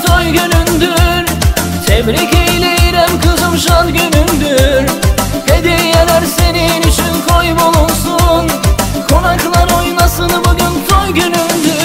toy günündür. Tebrik eyleyirem kızım, şad günündür. Hediyeler senin için koy bulunsun. Konaklar oynasın, bugün toy günündür.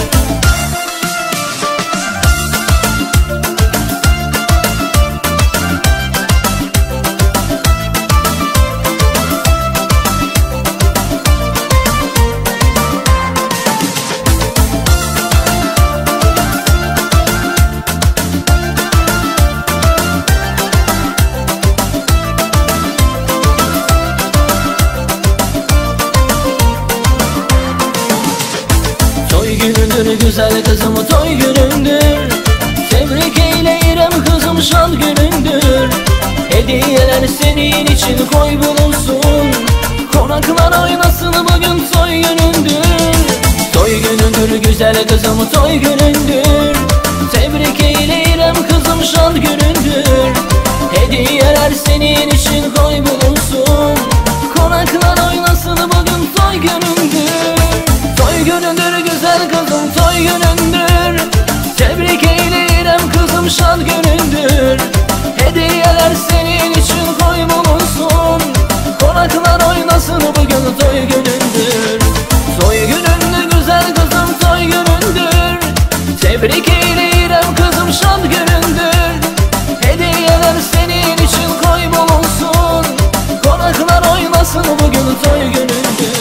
Günündür güzel kızım, toy günündür. Tebrik eyleyirem kızım, şad günündür. Hediyeler senin için koy bulunsun. Konaklar oynasın, bugün toy günündür. Toy günündür güzel kızım, toy günündür. Tebrik eyleyirem kızım, şad günündür. Hediyeler senin için koy bulunsun. Konaklar oynasın, bugün toy günündür. Toy günündür güzel kızım, toy günündür. Tebrik eyleyirem kızım, şad günündür. Hediyeler senin için koy bulunsun. Konaklar oynasın, bugün toy günündür. Toy günündür güzel kızım, toy günündür. Tebrik eyleyirem kızım, şad günündür. Hediyeler senin için koy bulunsun. Konaklar oynasın, bugün toy günündür.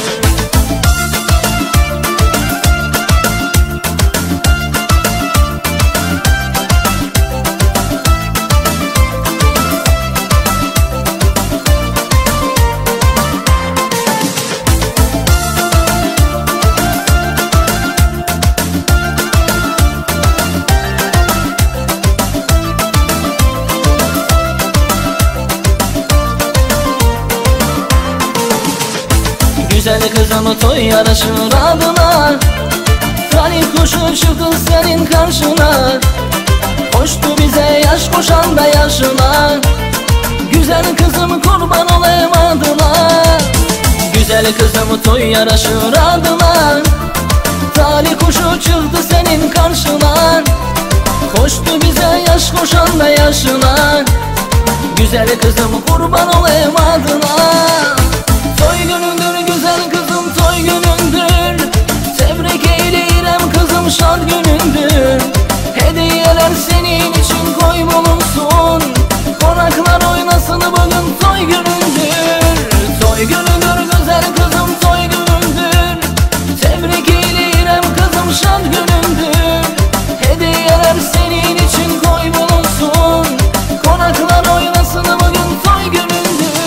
Güzel kızım, toy yarışır adına. Talih kuşu çıktı senin karşına. Koştu bize yaş koşan da yaşına. Güzel kızım, kurban olayım adına. Güzel kızım, toy yarışır adına. Talih kuşu çıktı senin karşına. Koştu bize yaş koşan da yaşına. Güzel kızım, kurban olayım adına. Toy günündür güzel kızım, toy günündür. Tebrik eyleyirem kızım, şad günündür. Hediyeler senin için koy bulunsun. Konaklar oynasın, bugün toy günündür. Toy günündür güzel kızım, toy günündür. Tebrik eyleyirem kızım, şad günündür. Hediyeler senin için koy bulunsun. Konaklar oynasın, bugün toy günündür.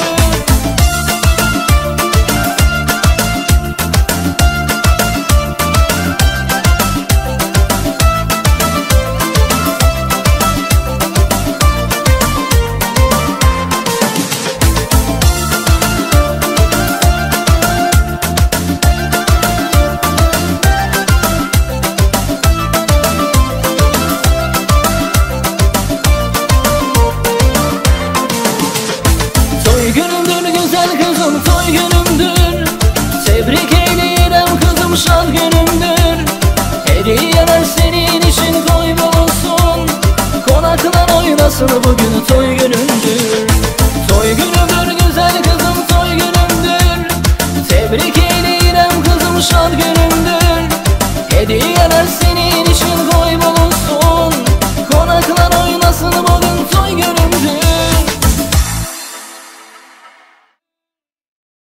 Toy günümdür güzel kızım, toy günümdür. Tebrik eyleyirem kızım, şad günümdür. Hediyeler senin için koy bulunsun. Konaklar oynasın, bugün toy günümdür. Toy günümdür güzel kızım, toy günümdür. Tebrik eyleyirem kızım, şad günümdür. Hediyeler senin için koy